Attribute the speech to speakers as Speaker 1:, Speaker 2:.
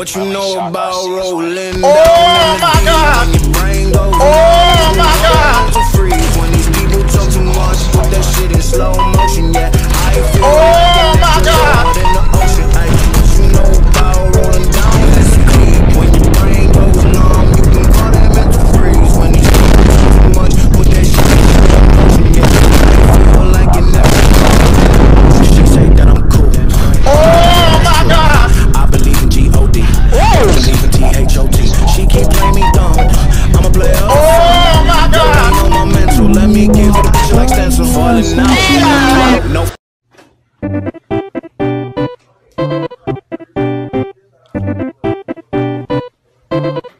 Speaker 1: What you know about rolling down?
Speaker 2: Oh my God!
Speaker 1: When your brain goes
Speaker 2: Oh my God!
Speaker 1: to freeze when these people talk too much. Put that shit in slow motion. Yeah, I feel
Speaker 2: Oh my God!
Speaker 1: in the ocean. Ay, what you know about rolling down? That's deep. When your brain goes numb, you can call that mental freeze. When these people talk too much, put that shit in slow motion. Yeah, I feel like it never comes. She say that I'm cool.
Speaker 2: Oh my God!
Speaker 1: I believe in G-O-D. I believe in T-H-O-T. She keep playing me dumb. I'm a player.
Speaker 2: Oh my God!
Speaker 1: On my mental, let me give it a picture like stencil falling out. No.